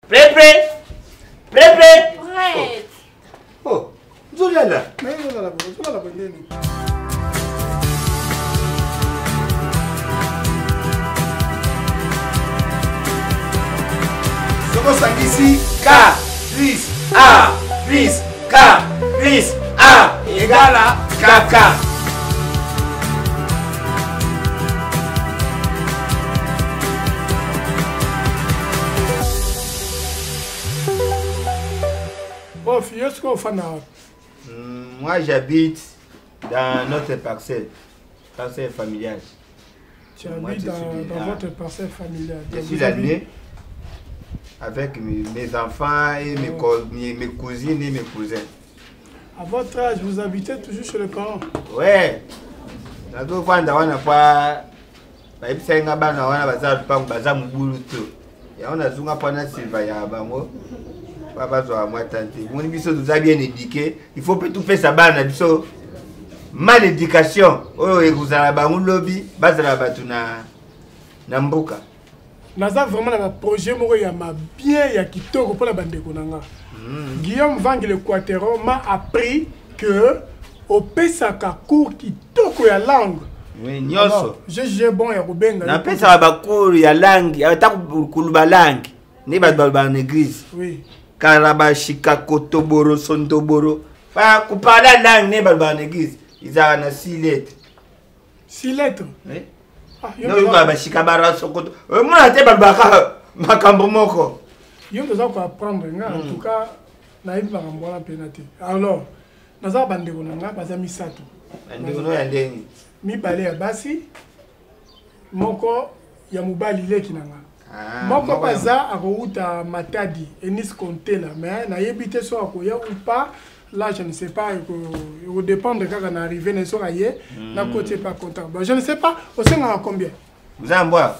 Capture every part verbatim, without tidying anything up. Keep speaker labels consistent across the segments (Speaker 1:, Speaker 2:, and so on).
Speaker 1: Prêt, prêt? Prêt, prêt?
Speaker 2: Prête.
Speaker 1: Oh, Zolala.
Speaker 3: Mais Zolala, Zolala, Zolala.
Speaker 1: Ici, K plus A plus K plus A égale à K K.
Speaker 3: Oh, fille, est-ce qu'on fait là?
Speaker 1: Moi, j'habite dans notre parcelle, parcelle familiale.
Speaker 3: Tu habites dans, dans votre parcelle familiale.
Speaker 1: Je suis l'année avec mes, mes enfants et mes, oh. mes, mes cousines et mes cousins.
Speaker 3: À votre âge, vous habitez toujours chez les parents?
Speaker 1: Ouais. La deux fois, on n'a pas. Je suis un peu de on a zunga pana Silva ya bango. Papa zo moi tante. Mon biso nous a bien éduqué. Il faut tout faire ça bana biso. Mal éducation. Oh et vous avez bango lobby, bazala batuna na mboka.
Speaker 3: Naza vraiment un projet moko ya ma bien ya kitoko pour la bande konanga. Guillaume Vang le Quattero m'a appris que au pesaka cours kitoko ya langue.
Speaker 1: Oui, nyoso.
Speaker 3: J'ai bon ya kubenga.
Speaker 1: Na pesa ba cours ya langue, ya ta kuluba langue. Ni ba ba en église.
Speaker 3: Oui.
Speaker 1: Karaba shika kotoboro sondoboro. Fa ku parler langue ni ba ba en église. Ils ont na six lettres.
Speaker 3: Six lettres.
Speaker 1: Oui. Ah, yo ba ba shika bara sokoto. Euh moi na te ba ba ka makambo moko.
Speaker 3: Yo doza ko apprendre nga en tout cas na ibi ba ngambona penalty. Alors, naza bande konanga baza misato.
Speaker 1: Bande kono ya ndeni.
Speaker 3: Mibale ya basi moko ya mobali leki nanga ah, moko baza akouta Matadi Enis Kontela mais na yebite so akoya ou pas là je ne sais pas il faut dépendre quand on arrive na so aye mm. na côté pas content bon je ne sais pas au senga combien
Speaker 1: vous en boire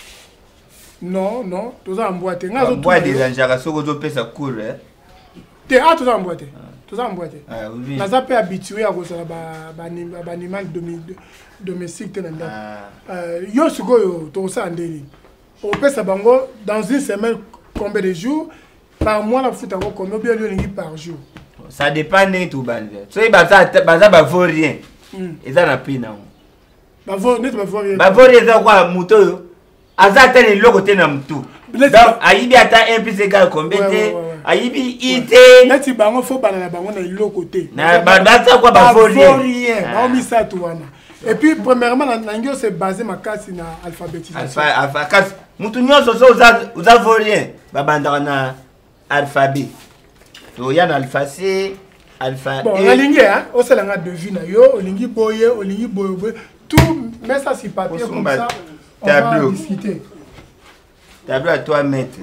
Speaker 3: non non tous en boîte
Speaker 1: nga zo boire des anjaka soko zo pesa cool hein
Speaker 3: te ah tous en boîte tous en boîte
Speaker 1: ah oui
Speaker 3: na zape habitué à cause la ba ba animal domestique tenanda euh yo sikoyo to ça ndeli on peut ça bango dans une semaine combien de jours par mois la foot encore combien bien lieu par jour
Speaker 1: ça dépend de tout bande so ba ça ba ça ba vaut rien et ça na pina
Speaker 3: ba vaut net ba vaut rien
Speaker 1: ba vaut rien ça quoi moto yo azata ni loko tena mtu donc ayibi ata un plus égal combien te ayibi ité
Speaker 3: neti bango fo bana na bango na loko te
Speaker 1: na ba ça quoi ba vaut
Speaker 3: rien ba mi ça tout wana et puis premièrement na ngio c'est basé makasi na alphabétisation
Speaker 1: alpha kasi mutu nyonso so uza uza vaut rien ba banda na alphabet to ya na alpha C alpha
Speaker 3: bon la ligne hein o c'est la devine yo olingi boye olingi boye tout mais ça sur papier comme ça on va discuter.
Speaker 1: Tableau à toi mettre.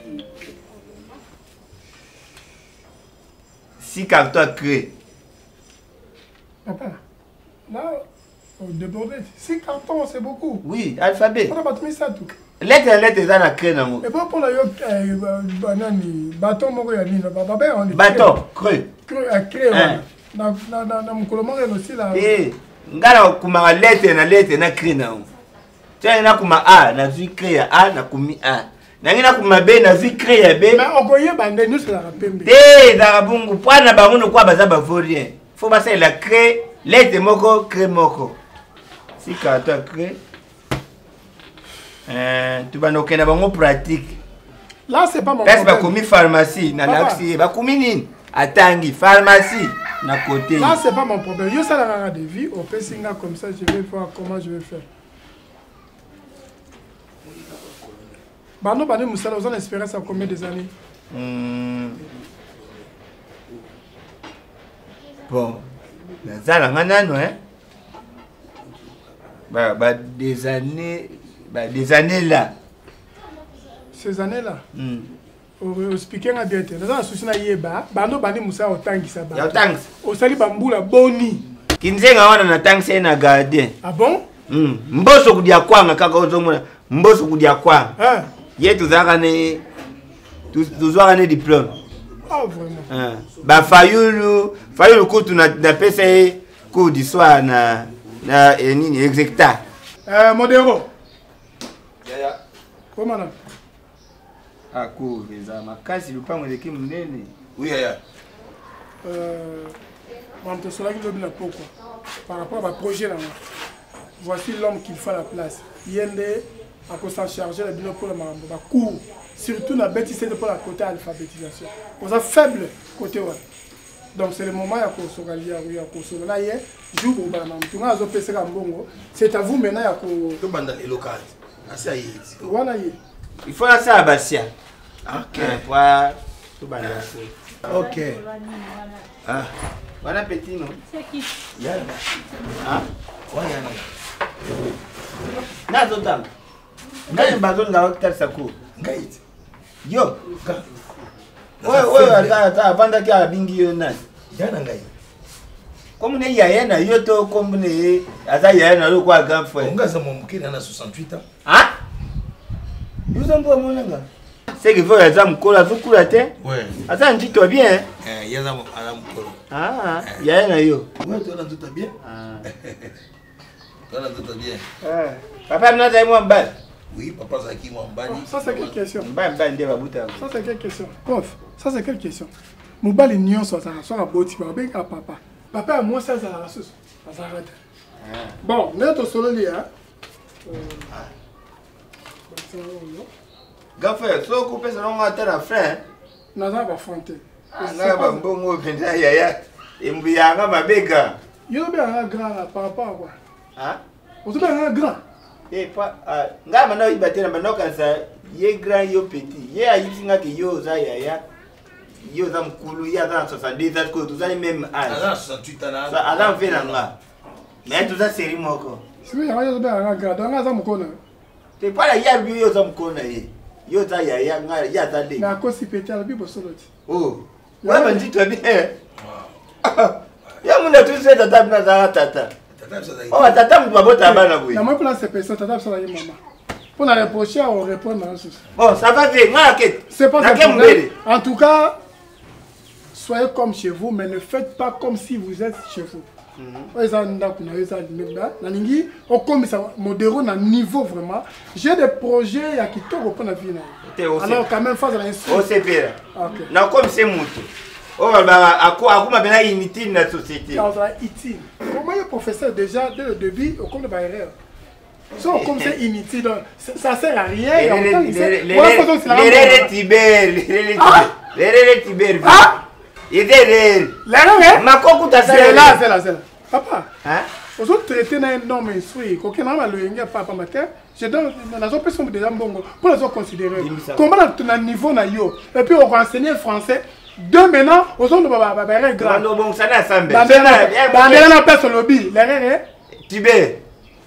Speaker 1: Six cartons créés.
Speaker 3: Papa, là, on déborde. Six cartons, c'est beaucoup.
Speaker 1: Oui, alphabet.
Speaker 3: On a battu ça tout.
Speaker 1: Lettre à lettre, ça a créé.
Speaker 3: Et bon, pour la banane, bâton, mon gars, on dit.
Speaker 1: Bâton, creux.
Speaker 3: Creux à créer. Dans mon colombo, aussi là.
Speaker 1: Eh, ngala kuma lettre na lettre na créé na. Tiens, na kuma A, na vu créé A, na kumi A. Na ngina kuma B, na vu créé B.
Speaker 3: Mais on voyait bande nous sur la pembe.
Speaker 1: Eh, darabungu, pour na bango quoi baza ba vaut rien. Faut passer la créé, lettre moko, créé moko. Si carton créé. Euh, tu vas nous connaître bango pratique.
Speaker 3: Là c'est pas mon
Speaker 1: problème. Là c'est pas comme pharmacie, na laxi, ba comme nini? Atangi pharmacie na côté.
Speaker 3: Là c'est pas mon problème. Yo ça la de vie, on peut singa comme ça, je vais voir comment je vais faire. Bano bano Moussala, vous en espérez ça combien des années?
Speaker 1: hmm. Bon, ça là non hein. Bah, bah des années, bah des années là.
Speaker 3: Ces années là.
Speaker 1: Hmm.
Speaker 3: Au speaking à bien. Nous avons souci na yeba. Bano bano Moussala autant qui ça ba.
Speaker 1: Autant.
Speaker 3: Au sali bambula boni.
Speaker 1: Kinzenga wana na tangi na gardien.
Speaker 3: Ah bon?
Speaker 1: Hmm. Mboso kudia kwanga kaka ozomona. Mboso kudia kwanga.
Speaker 3: Hein?
Speaker 1: Yé tout ça gagné tout ça gagné diplôme.
Speaker 3: Ah vraiment.
Speaker 1: Hein. Ba fayulu fayulu kutu na na pesa cours d'histoire na na nini execta.
Speaker 3: Euh modéro. Ya ya. Comment là?
Speaker 1: Ah, cool, les amis. Kasi le pas mon équipe munene.
Speaker 2: Oui, ya.
Speaker 3: Euh, bon, te cela qui le pourquoi. Par rapport à projet là. Voici l'homme qu'il faut à la place. Yende à cause s'en charger la bino pour le mambo. Ba cours. Surtout la bêtise de pour la côté alphabétisation. Vous avez faible côté ouais. Donc c'est le moment à cause sur la à cause là hier jour au bana. Tu vas zo pesa mbongo. C'est à vous maintenant à cause.
Speaker 2: Que banda les locales. Ah ça y est.
Speaker 3: Voilà y.
Speaker 1: Il faut ça à Bastia.
Speaker 2: OK.
Speaker 1: Pour tout bana.
Speaker 2: OK. Ah,
Speaker 1: Bon appétit non.
Speaker 4: C'est qui?
Speaker 2: Yana.
Speaker 1: Ah,
Speaker 2: Ouais, Yana.
Speaker 1: na zotam. Na bazon la hôtel sako.
Speaker 2: Ngaït.
Speaker 1: Yo.
Speaker 2: Ga.
Speaker 1: Ouais ouais ata ata banda ki abingi yo na.
Speaker 2: Yana ngaït.
Speaker 1: Comme ne yaya na yo to comme ne ata yaya na lo kwa grand frère.
Speaker 2: On gaza mon mukina na soixante-huit ans.
Speaker 1: Ah? Yo zambo monanga. C'est que faut ya mkola zukula te.
Speaker 2: Ouais.
Speaker 1: Ata njito bien.
Speaker 2: Eh, yaza mo ala mukolo.
Speaker 1: Ah, yaya na yo.
Speaker 2: Ouais, toi là tout bien.
Speaker 1: Ah.
Speaker 2: Toi là tout bien.
Speaker 1: Ah. Papa mna za moi mbali.
Speaker 2: Oui, papa Zaki moi mbali.
Speaker 3: Ça c'est quelle question?
Speaker 1: Mbali mbali nde babuta.
Speaker 3: Ça c'est quelle question? Prof, ça c'est quelle question? Mobali nyon so ça so boti ba ben ka papa. Papa à moi ça ça la sauce. Ça s'arrête. Bon, neto solo li hein.
Speaker 2: Ah.
Speaker 1: Gafe, so ko pesa no ngata na frère.
Speaker 3: Naza ba fonte.
Speaker 1: Na ba mbongo penda yaya. Embuya nga mabega.
Speaker 3: Yo bien un grand là, par rapport à quoi?
Speaker 1: Ah?
Speaker 3: On te bien un grand.
Speaker 1: Eh pa nga mana ibate na banoka sa ye grand yo petit. Ye ayisinga ke yo za yaya. Yo za mkulu ya za soixante-dix ans ko tuzali même âge.
Speaker 2: Ala soixante-huit ans.
Speaker 1: Ça ala fait na nga. Mais tout ça série moko.
Speaker 3: Si oui, yo bien un grand. Donc nga za mukona.
Speaker 1: Te pas la ya yo za mkona ye. Yo za yaya nga ya za le.
Speaker 3: Na ko si pété la bible solo.
Speaker 1: Oh. Ouais, ben dis-toi bien. Ya muna tu se tata na za tata.
Speaker 2: Tata ça
Speaker 1: Oh, tata mtu babota bana boy.
Speaker 3: Na moi place c'est personne tata ça la maman. Pour la reprocher on répond dans ce.
Speaker 1: Bon, ça va bien, nga ket.
Speaker 3: C'est pas
Speaker 1: Na
Speaker 3: ça.
Speaker 1: kembele.
Speaker 3: En tout cas, soyez comme chez vous mais ne faites pas comme si vous êtes chez vous. Eza ndako na eza limba na ningi okomisa modéro na niveau vraiment. J'ai des projets ya kitoko pour la vie na. Alors quand même face à l'instruction.
Speaker 1: O sepera.
Speaker 3: OK.
Speaker 1: Na comme c'est mutu. Oh bah akuma akuma bena inutile na société.
Speaker 3: Quand on est utile. Comment le professeur déjà dès le début au cours de barrière. So comme c'est inutile ça sert à rien et en même temps c'est
Speaker 1: les Tibet, les Tibet. Ah! Il est réel.
Speaker 3: Là
Speaker 1: ma coco ta
Speaker 3: c'est là c'est là c'est là. Papa.
Speaker 1: Hein?
Speaker 3: Aux autres traités na un homme instruit. Coquin na le yenga papa matin. Je donne la autres personnes déjà bongo pour les autres considérer. Comment na niveau na yo et puis on va enseigner français. Deux maintenant, aux autres baba baba grand.
Speaker 1: Non bon ça na sambe.
Speaker 3: Bandela na personne lobby. L'erreur
Speaker 1: Tibet.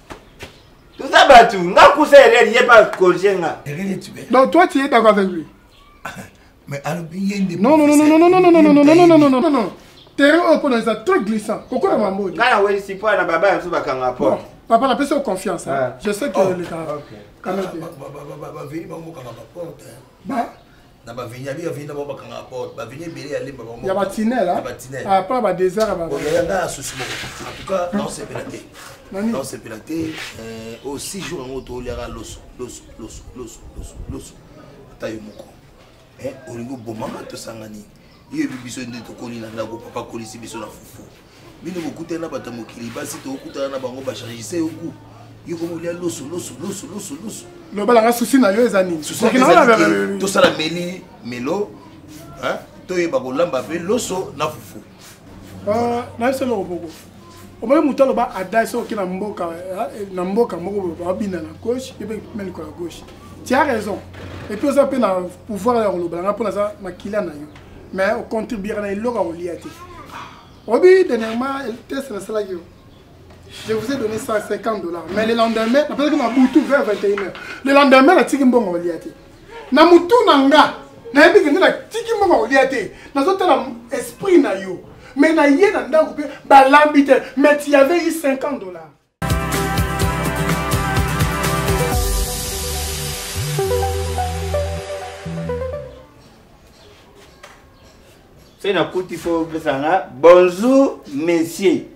Speaker 1: Tout ça batu, nga kusa réel, il est pas kojenga.
Speaker 3: Donc toi tu es d'accord avec lui?
Speaker 2: Mais alors il y a
Speaker 3: Non non non non non non non non non non non non non non non. Terrain open c'est très glissant. Pourquoi la maman?
Speaker 1: Nga wewe si pas na baba nso bakanga po.
Speaker 3: Papa la personne confiance. Je sais que le gars.
Speaker 2: Quand même ba venir ba moka ba porte.
Speaker 3: Ba
Speaker 2: na ba venir bi venir ba bakanga porte. Ba venir belé aller ba moka.
Speaker 3: Ya ba tinel là. Ah pas ba désert ba.
Speaker 2: On y a nga souci mo. En tout cas non c'est pélaté. Non c'est pélaté euh au six jours en auto lera loso loso loso loso loso loso. Tayo moko. Eh olingo bomanga to sangani. Iyo biso ndito koli na ndako papa koli si biso na fufu. Bino bokute na bato mokili basi to okuta na bango ba charger oku. Yo komo lia loso loso loso loso loso.
Speaker 3: Lo bala nga souci na yo ezani.
Speaker 2: Souci na to sala meli melo hein to yeba ko lamba pe loso na fufu.
Speaker 3: Ah na c'est le roboko. O mwe mutalo ba adai so ki na mboka na mboka moko ba bina na gauche et puis même ko la gauche. Tu as raison. Et puis ça peut na pouvoir ya lo bala pour ça makila na yo. Mais on contribuera à l'eau à l'oliate. Obi, dernièrement, elle teste la salle. Je vous ai donné cent cinquante dollars. Mais le lendemain, après que ma boutou vers vingt et une heures. Le lendemain, la tiki mbongo oliate. Na mutu nanga. Na ebi que la tiki mbongo oliate. Na zote la esprit na yo. Mais na yé na nda coupé. Ba l'ambite. Mais tu avais eu cinquante dollars.
Speaker 1: Bonjour, messieurs.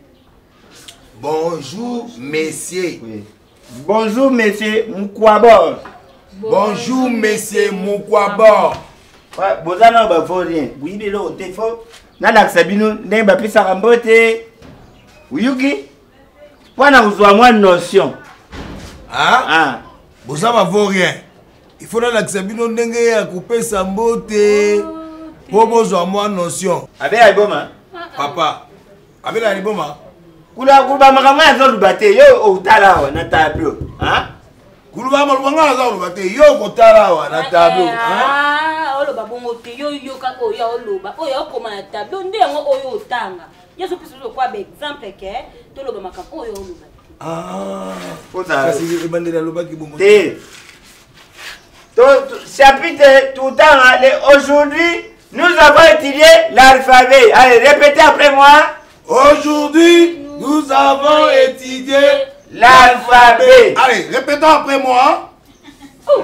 Speaker 2: Bonjour, messieurs.
Speaker 1: Oui. Bonjour, messieurs. Mkwabor.
Speaker 2: Bonjour, monsieur Mukwabo.
Speaker 1: Bozana ba vaurien. Oui, mais là, t'es faux. Nana Sabino, n'est pas plus à ramboter. Uyuki. Voilà, vous avez moins de notion.
Speaker 2: Ah?
Speaker 1: Ah.
Speaker 2: Bozama vaurien. Il faut que Sabino n'ait à couper sa beauté. Pour besoin moins de notion.
Speaker 1: Avec Alboma.
Speaker 2: Papa. Avec Alboma.
Speaker 1: Kula kuba makama ya zolu bate yo otala na tableau. Hein?
Speaker 2: Kuluba malwanga zolu bate yo kotala na tableau.
Speaker 4: Ah, olo babongo te yo yo ka oya oloba. Oya okoma na tableau nde yango oyo otanga. Yeso piso kwa be exemple ke to loba makama oyo oloba.
Speaker 2: Ah.
Speaker 1: Fota.
Speaker 2: Kasi ebandela loba ki bongo.
Speaker 1: Te. To chapitre tout temps aujourd'hui nous avons étudié l'alphabet. Allez, répétez après moi. Aujourd'hui, nous avons étudié l'alphabet.
Speaker 2: Allez, répétons après moi.
Speaker 4: Oh.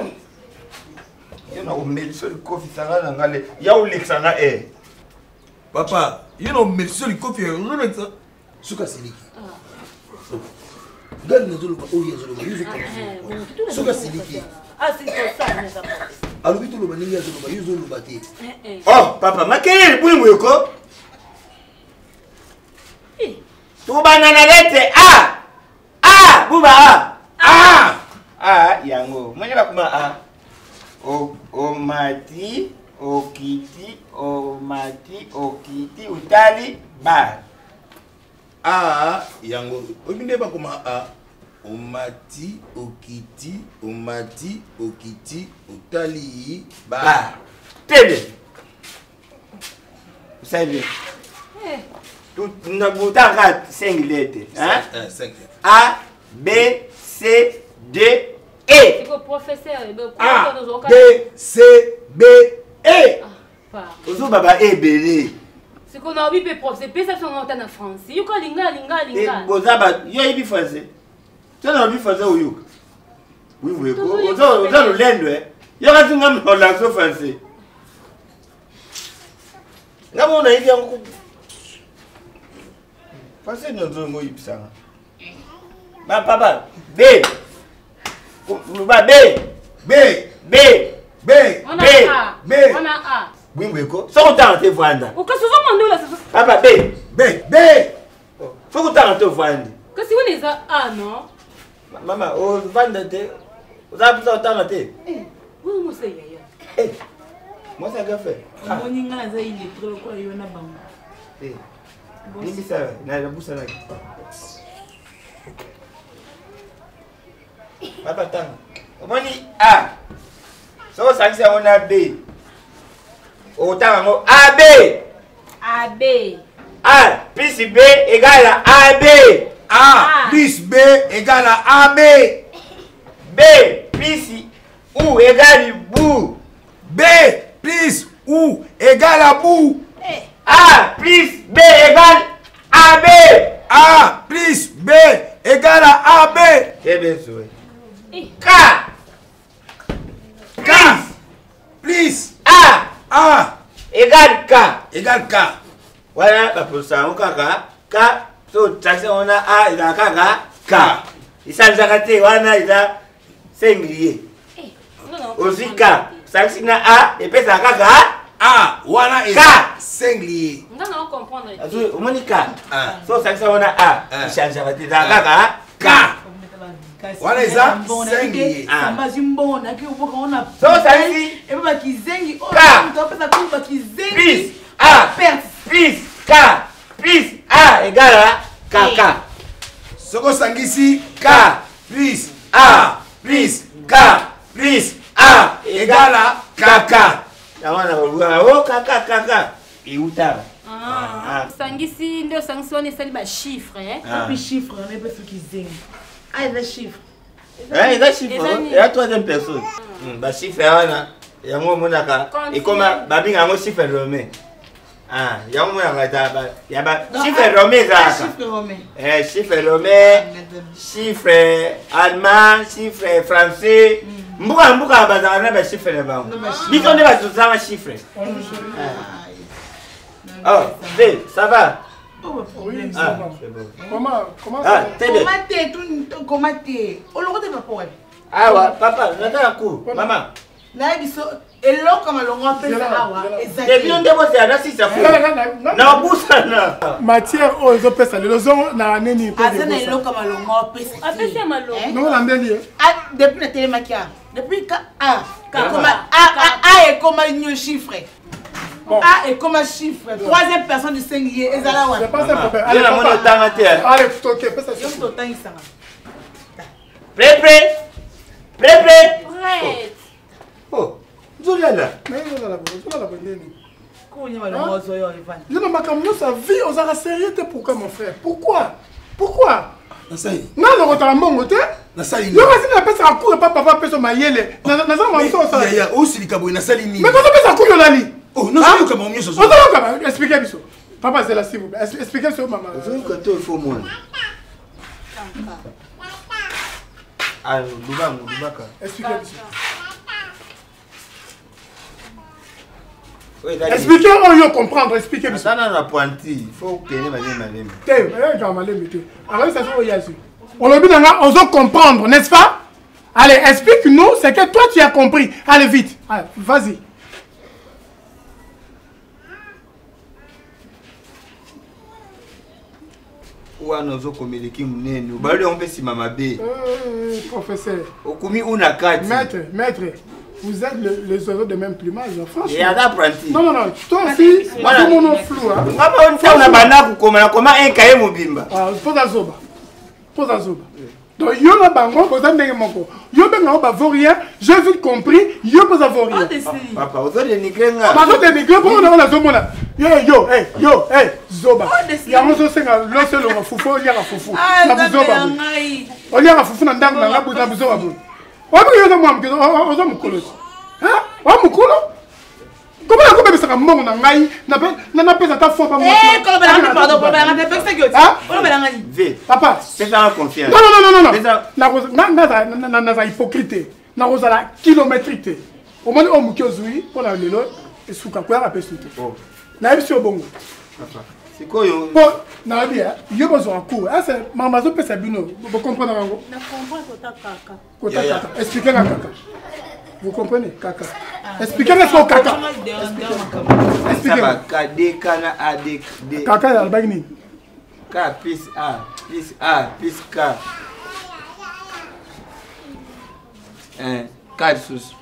Speaker 2: Papa, il y a un monsieur qui confie un jour de ça. Souka Siliki. Regarde les autres, oh, il y a des autres. Souka Siliki.
Speaker 4: Ah, c'est ça, ça.
Speaker 2: Alors, il y a des autres, il y a des autres.
Speaker 1: Oh, papa, ma quelle est le point? Tout banana lettre A. A, Bouba A. A. A, yango. Moi je vais comment A. O, o mati, o kiti, o mati, o kiti, utali, ba.
Speaker 2: A, yango. Obinde ba comment A. O mati, o kiti, o mati, o kiti, utali, ba.
Speaker 1: Très bien. Vous savez. Tout nous avons cinq lettres. Hein?
Speaker 2: cinq lettres.
Speaker 1: A, B, C, D, E.
Speaker 4: C'est que professeur,
Speaker 2: A, B, C, B, E.
Speaker 1: Ozo baba E belé.
Speaker 4: C'est qu'on a oublié le professeur, c'est ça son nom en français. Yo ka linga linga linga.
Speaker 1: Et bozaba, yo ibi français. Tu as envie français ou yo? Oui, oui, ozo ozo le lendo eh. Yo ka tunga mo la so français. Ngamo na ibi yango. Français nous avons eu ça. Bah papa, B. Bah B.
Speaker 2: B.
Speaker 1: B.
Speaker 2: B.
Speaker 4: On a A.
Speaker 2: B.
Speaker 4: On a A.
Speaker 1: Oui, oui, quoi. Sans autant te vendre.
Speaker 4: Ou que souvent on là c'est
Speaker 1: Papa B.
Speaker 2: B. B.
Speaker 1: Faut autant te vendre.
Speaker 4: que si on les a A non.
Speaker 1: Maman, on vend te. Vous avez besoin autant te.
Speaker 4: Eh, oui moi c'est yaya.
Speaker 1: Eh. Moi ça qu'a fait.
Speaker 5: On y a ça il est trop quoi il y en a bang.
Speaker 1: Eh. Ni ça, na la boussa là. Papa tang. On dit A. So ça c'est on a B. Autant A B.
Speaker 4: A B.
Speaker 1: A plus B égale à A B.
Speaker 2: A plus B égale à A B.
Speaker 1: B plus U égale bou.
Speaker 2: B plus U égale à bou.
Speaker 1: A plus B égale A B.
Speaker 2: A plus B égale à A B.
Speaker 1: C'est bien sûr. K.
Speaker 2: K plus
Speaker 1: A.
Speaker 2: A
Speaker 1: Égale K.
Speaker 2: égale K.
Speaker 1: Voilà, bah pour ça, on a K. So, on a A, il a K. K. Il s'en a raté, voilà, il a singulier. Aussi K. Ça, c'est A, et puis ça K.
Speaker 2: A, voilà, et
Speaker 1: K.
Speaker 2: singulier.
Speaker 4: On va comprendre.
Speaker 1: On dit K.
Speaker 2: Ah.
Speaker 1: So, ça, on a A. Il s'en a raté, il a K. K.
Speaker 2: Voilà, ça, singulier.
Speaker 5: Samba zimbona ki uboka ona.
Speaker 1: So, ça, c'est
Speaker 5: E baba kizengi o
Speaker 1: K.
Speaker 5: mtapesa kumba kizengi.
Speaker 1: plus A. Plus K. Plus A égale à K. K.
Speaker 2: Soko sangisi K plus
Speaker 1: A plus K plus A égale à K. K. Oh, K, K, K, K. Et où t'as?
Speaker 4: Ah. Sangisi ndio sangisi on est ba chiffre hein.
Speaker 5: Et puis chiffre on est pas fait kizengi. Ah il a chiffre.
Speaker 1: Hein, il a chiffre. Il y a troisième personne. Bah chiffre là, il y a un monaka. Et comme babi a un chiffre romain. Ah, il y a un monaka. Il y a un chiffre romain ça.
Speaker 5: Chiffre romain.
Speaker 1: Eh, chiffre romain, chiffre allemand, chiffre français. Mbuka mbuka bazana ba chiffre là-bas. Bito ne ba tuzama chiffre. Oh, B, ça va?
Speaker 3: Oui, ça
Speaker 1: Ah,
Speaker 3: va.
Speaker 1: c'est bon.
Speaker 3: Comment, comment
Speaker 1: Ah,
Speaker 3: ça
Speaker 1: t'es bien.
Speaker 5: Comment t'es tout comment t'es? On le retrouve pas pour elle.
Speaker 1: Ah ouais, papa, j'attends un coup. Maman.
Speaker 5: Na biso eloko malongo pesa awa exact.
Speaker 1: Et puis on débosse là si ça fait. Na busa na.
Speaker 3: Matière o zo pesa le zo na neni
Speaker 5: po. Azana eloko malongo pesa.
Speaker 4: A pesa malongo.
Speaker 3: Non la ndeli.
Speaker 5: Ah depuis la télé maquia. Depuis ka ah comme ah ah et comme un chiffre. Ah et comme un chiffre. Troisième personne du singulier ezala wa.
Speaker 3: C'est pas ça problème.
Speaker 1: Allez la monnaie tanga te.
Speaker 3: Allez toquer pesa
Speaker 5: c'est tout temps ça.
Speaker 1: Prêt prêt. Prêt prêt.
Speaker 4: Prêt.
Speaker 1: Oh, Zola là.
Speaker 3: Mais Zola là, Zola là ndeni.
Speaker 5: Ko nyama le mozo yo Ivan.
Speaker 3: Je ne m'accorde sa vie aux arts sérieux pourquoi mon frère? Pourquoi? Pourquoi?
Speaker 2: Nasai.
Speaker 3: Non, non, on t'a mongo te.
Speaker 2: Nasai.
Speaker 3: Yo kasi na pesa ka cour papa papa pesa mayele. Na na za mwanzo ça.
Speaker 2: Ya ya, o silika boy nasali ni.
Speaker 3: Mais quand on pesa cour yo lali.
Speaker 2: Oh, non c'est comme mieux ça.
Speaker 3: On t'a comme expliquez biso. Papa c'est là s'il vous plaît. Expliquez sur maman.
Speaker 1: Vous quand il faut moi. Ah, Luba, Luba.
Speaker 3: Expliquez biso. Expliquez, on veut comprendre, expliquez biso.
Speaker 1: Ça na pointi, il faut que ne malé malé.
Speaker 3: Té, eh quand malé mité. Alors ça c'est yasu. On le dit on veut comprendre, n'est-ce pas? Allez, explique-nous ce que toi tu as compris. Allez vite. Allez, vas-y.
Speaker 1: Ou anozo komiliki munene. Bali on peut si mama bé.
Speaker 3: Euh, professeur.
Speaker 1: Okumi una kati.
Speaker 3: Maître, maître. Vous êtes le, les oiseaux de même plumage, franchement.
Speaker 1: Et à d'apprenti.
Speaker 3: Non, non, non. Toi aussi, tout le monde est flou. Hein.
Speaker 1: Papa, on t'a on a banana comment comment un cahier mobimba.
Speaker 3: Ah, pose à zoba. Pose à zoba. Donc, yo na bango, pose à moko. Yo ben na ba vaurien, j'ai vite compris, yo pose à vaurien.
Speaker 1: Papa, vous avez dénigré nga.
Speaker 3: Papa, vous dénigré pour on a zomo là. Yo yo, hey, yo, hey, zoba. Ya mo so senga lo se lo fufu, o lia fufu. Na zoba. O lia fufu na ndangu na ngabu na zoba bu. Wapi yo mo amke, o zo mukolo. Hein? Wa mukolo? Comment on peut faire mon ngai na na na pesa ta fo pas moi.
Speaker 5: Eh, comment on pardon, on va rendre pesa que.
Speaker 3: Hein?
Speaker 5: On va rendre.
Speaker 1: V.
Speaker 3: Papa,
Speaker 1: c'est ça confiance.
Speaker 3: Non non non non non. Na na na na na hypocrite. Na roza la kilométrité. Au moins on mukio zui pour la lelo et souka kwa la pesa tout. Oh. Na biso bongo.
Speaker 1: Papa. C'est quoi yo?
Speaker 3: Bon, na bien, yo besoin cours. Ah c'est maman zo pesa bino. Vous comprenez ngo?
Speaker 4: Na comprendre kota kaka.
Speaker 3: Kota kaka. Expliquez la kaka. Vous comprenez, caca? Expliquez-moi ce qu'est caca.
Speaker 1: Expliquez-moi. K, D, K, A, D, D.
Speaker 3: Caca, il y a le bagni.
Speaker 1: K, plus A, plus A, plus K. un, K sous.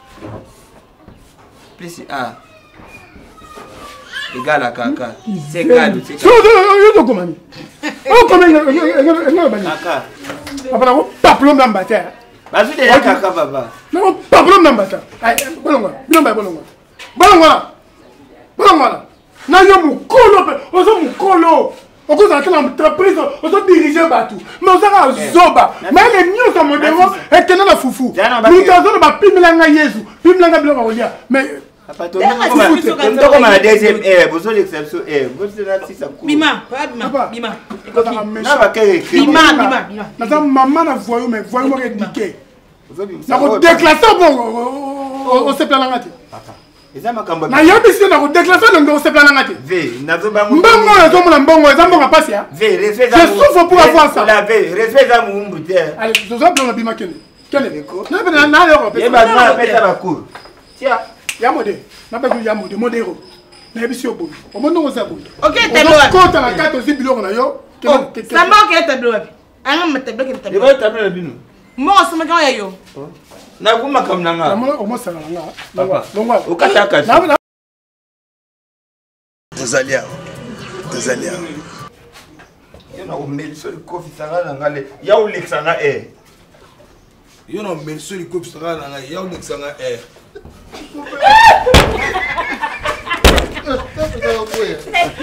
Speaker 1: Plus A. Égal à caca. C'est égal. C'est égal.
Speaker 3: Comment oh, comment il y a un bagni? Caca. Papa, on pas plomb dans la terre.
Speaker 1: Vas-y, il y a caca, papa.
Speaker 3: Non, pas problème dans bata. Allez, bolongo, bolongo, bolongo. Bolongo là. Bolongo là. Na yo mukolo, ozo mukolo. Oko za kala entreprise, ozo diriger batu. Mais ozo ka zoba. Mais les mieux ça modéro et tena la fufu. Nous tazo ba pimlanga Yesu. Pimlanga biloko olia. Mais
Speaker 1: papa to ndo koma la deuxième heure, bozo l'exception heure. Bozo na si ça court.
Speaker 5: Bima, bima, bima.
Speaker 1: Na ba kere.
Speaker 5: Bima, bima, bima.
Speaker 3: Na maman na voyou mais voyou mo indiqué. Na ko déclarer bon on se plan ngati.
Speaker 1: Papa. Eza makambo.
Speaker 3: Na yebisi na ko déclarer donc on se plan ngati.
Speaker 1: V, nazo bango.
Speaker 3: Mbongo na zo mona mbongo eza mbongo pasi ya.
Speaker 1: V, respect za.
Speaker 3: Je souffre pour avoir ça.
Speaker 1: La V, respect za mumbu te.
Speaker 3: Allez, zo zo plan bima kene. Kene. Na na na yo.
Speaker 1: Yeba na peta ba cour. Tia,
Speaker 3: ya mode. Na ba ya mode modéro. Na yebisi obo. O mondo za bo.
Speaker 5: OK, tableau.
Speaker 3: Ko ta na carte aussi biloko na yo.
Speaker 5: Ça m'a OK tableau. Anga matableau ke tableau.
Speaker 1: Yeba tableau na bino.
Speaker 5: Mo sama ka yayo.
Speaker 1: Na kuma kam na nga.
Speaker 3: Na mo sala nga.
Speaker 1: Papa.
Speaker 3: Longwa.
Speaker 1: Ukataka.
Speaker 2: Tezalia. Tezalia.
Speaker 1: Yo na umeli so kofi sanga na ngale. Ya ulexanga eh.
Speaker 2: Yo na umeli so kofi sanga na ngale. Ya ulexanga eh.